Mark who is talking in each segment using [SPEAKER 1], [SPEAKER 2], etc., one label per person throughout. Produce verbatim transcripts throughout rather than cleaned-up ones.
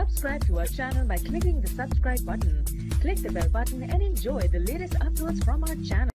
[SPEAKER 1] Subscribe to our channel by clicking the subscribe button. Click the bell button and enjoy the latest uploads from our channel.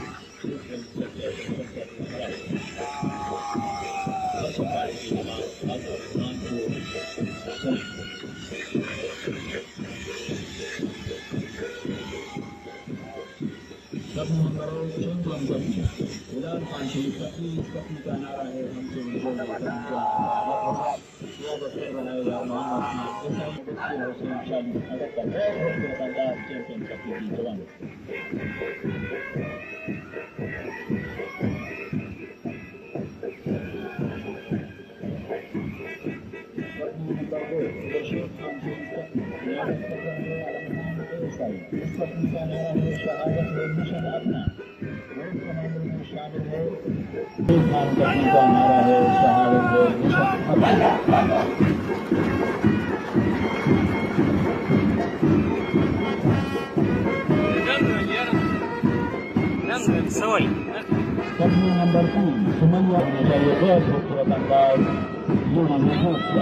[SPEAKER 2] Number two, semuanya mencari berbuat tanggal lima Agustus.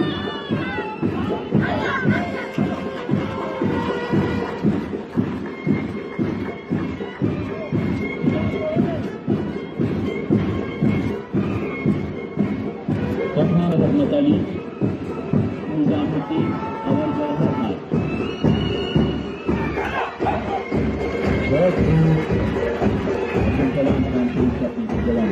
[SPEAKER 2] Karena ada tali, Nizamuddin awal berhormat. Satu, jalan dengan pusat di jalan.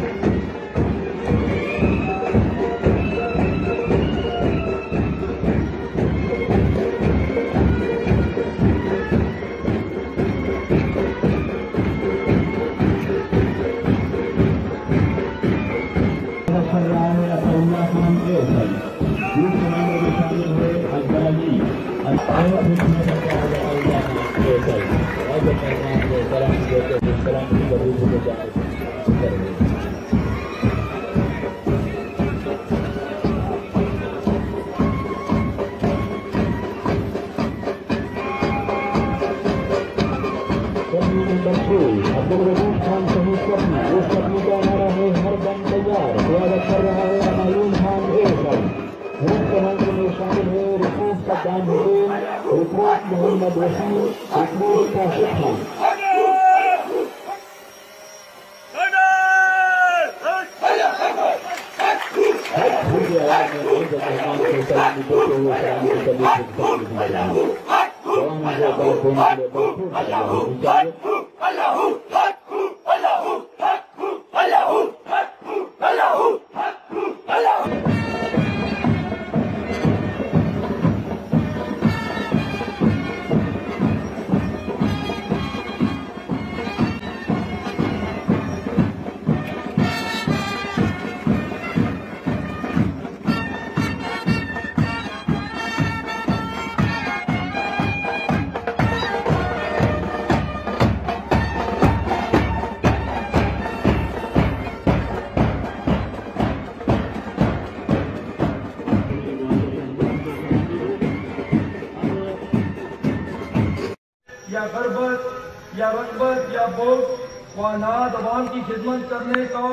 [SPEAKER 3] या गरबत या रगबत या बोझ वानाद अवाम की खिदमत करने का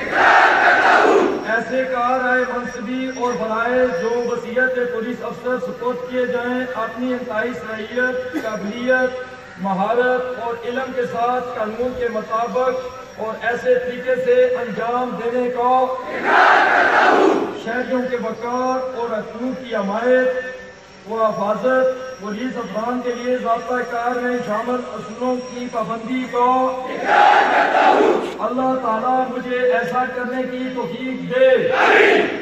[SPEAKER 3] ऐसे car आए मनसबी और बनाए जो वसीयत पुलिस अफसर सुपुर्द किए जाएं अपनी इंतहाई सलाहियत काबिलियत महारत और इल्म के साथ कानून के मुताबिक और ऐसे तरीके से अंजाम देने का शहरियों के वकार और हकूक़ की हमायत व हिफाजत पुलिस अफसरान के लिए ज़ाब्ता कार में शामिल असूलों की पाबंदी को अल्लाह ताला मुझे ऐसा करने की तौफीक दे।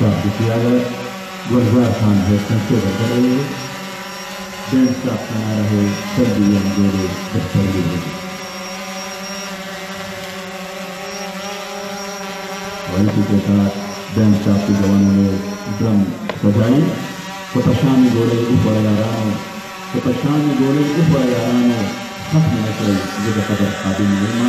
[SPEAKER 2] साहब की क़ियादत गुलजार खान है संसद कर रहे हैं। बैंड स्टाफ बना रहे सभी अंगोरे दस्तरी है और इसी के साथ बैंड स्टाफ के जवानों ने ड्रम सजाई तो पशानी गोले ऊपर आ रहा हूँ तो पशानी गोले ऊपर आ रहा हूँ सब में कोई जगह कदर काबिल नहीं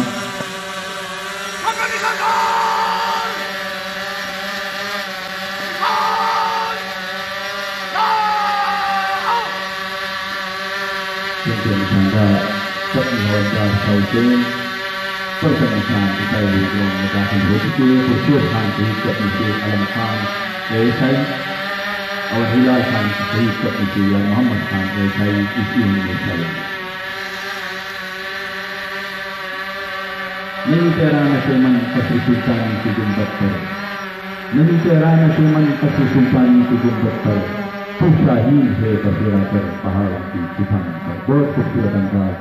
[SPEAKER 2] सपनी हवलदार साउथेन परसम खान इसाई लोगों में दाखिल हो चुके हैं। तो शेर खान शहीद कपनी से आलम खान ईसाई और हिलाल खान शहीद कपनी से या मोहम्मद खान ईसाई इसी में ईसाई नहीं तेराना से मन कसर सुल्तानी की गुंबद पर नहीं तेराना से मन कसर सुल्तानी की गुंबद पर तो शाहीन है बसेरा कर पहाड़ की चुठान पर। बहुत खूबसूरत अंदाज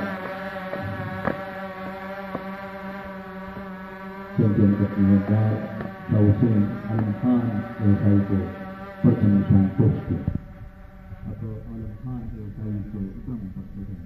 [SPEAKER 2] चैंपियन कप निवार हुसैन आलम खान ईसाई को प्रथम निशान पोस्ट किया। अब आलम खान ईसाई को क्रम पर भेजा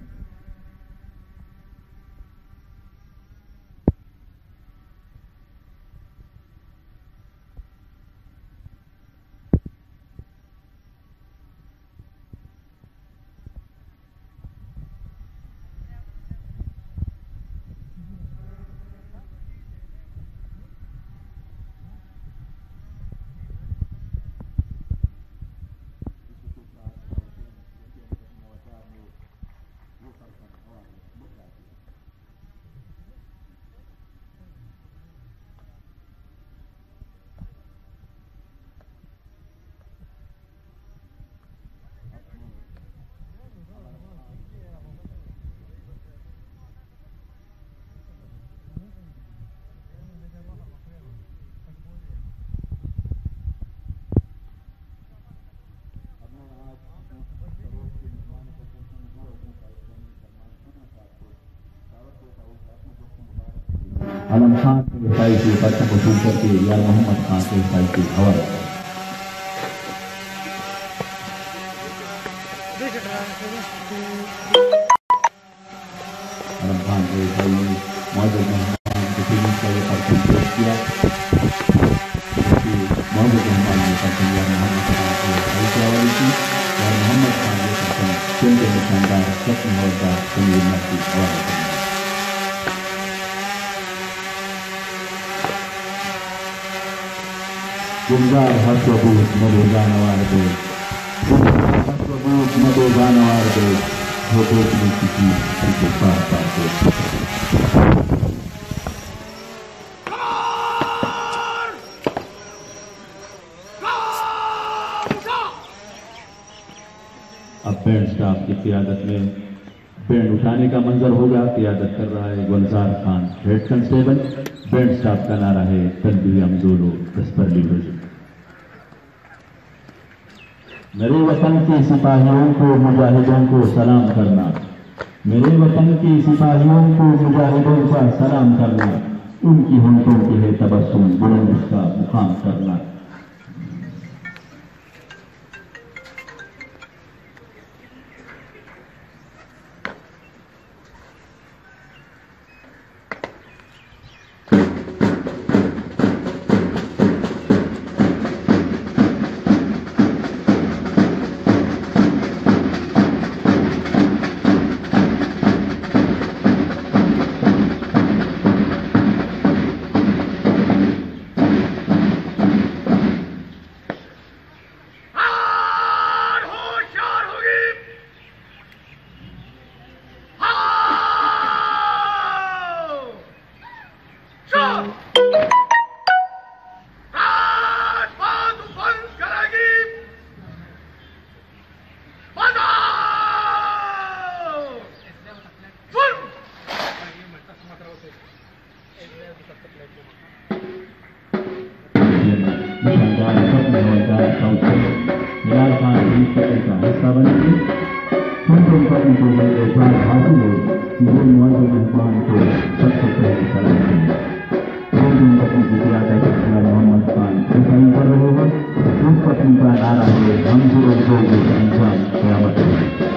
[SPEAKER 2] आलम खान ईसाई की पर्चा वसूल करके या मोहम्मद खान ईसाई की हवाले आलम खान ईसाई ने मौजूद मेहमान को फिल्म का ये पर्चा पेश किया। मौजूद मेहमान ने पर्चा या मोहम्मद खान ईसाई की हवाले की और मोहम्मद खान ने पर्चा केंद्र में शानदार सपनी हवलदार समीर की हवाले की। गुलजार हसबूत मधु जानवर दे हसबूत मधु जानवर दे हो देखने की चीज तुझे पार पार दे। अब बैंड स्टाफ की क़ियादत में बैंड उठाने का मंजर होगा। क़ियादत कर रहा है Gulzar Khan head constable. Band staff का नारा है तलबी अमजोलो दस्तरी है। मेरे वतन के सिपाहियों को मुजाहिदों को सलाम करना, मेरे वतन के सिपाहियों को मुजाहिदों का सलाम करना, उनकी होंठों के है तबस्सुम बुलंद उसका मुकाम करना। हिलाल खान शहीद कपल का हिस्सा बनेंगे। सुनते कपल को एजाज हासिल हो मुझे मुआज़ मेहमान को सबसे पहले सलाम देंगे। कपल की क़ियादत मोहम्मद खान ईसाई कर रहे हैं। सपने का नारा है हम जरूर होंगे अंजाम क़यामत में।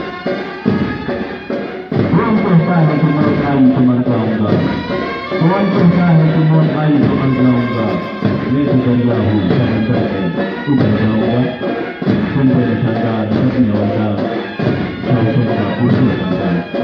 [SPEAKER 2] कौन कहता है कि मौत आई तो मर जाऊंगा, कौन कहता है कि मौत आई तो मर जाऊंगा, मैं तो दरिया हूँ समंदर में उतर जाऊंगा। सुनते निशानदार सपने वाला शासन का खूबसूरत अंदाज।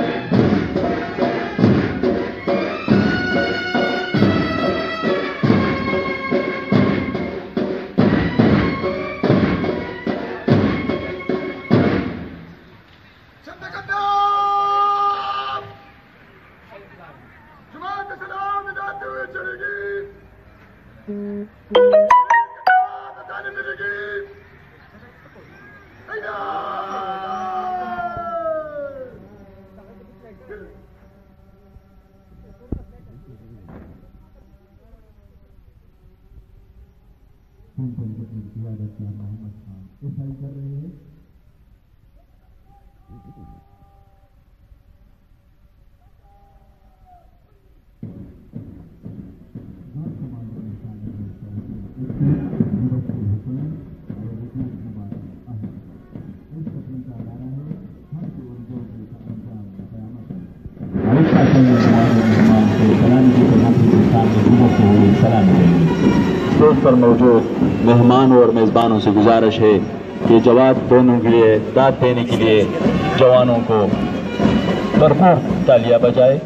[SPEAKER 2] मोहम्मद खान ऐसा कर रहे हैं। स्टेज पर मौजूद मेहमान और मेज़बानों से गुजारिश है कि जवाब देने के लिए दाद देने के लिए जवानों को भरपूर तालियां बजाए।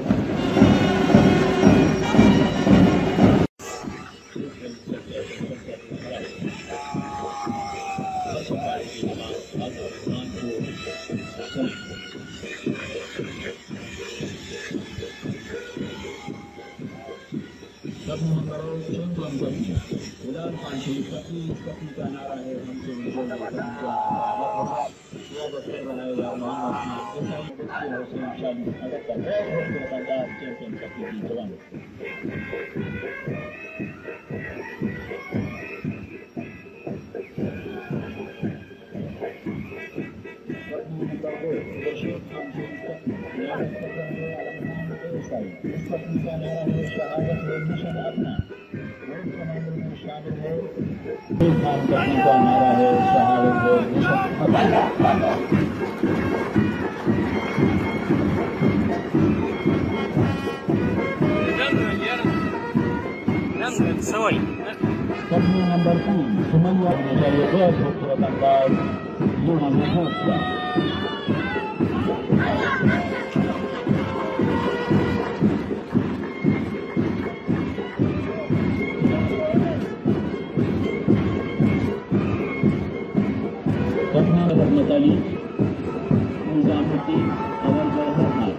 [SPEAKER 2] Kami nambah pun semuanya mencari berat untuk tanggal lima Agustus. Kami ada metali, Nizamuddin awal berhormat.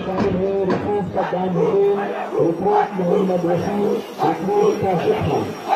[SPEAKER 2] Mohammad Wasim,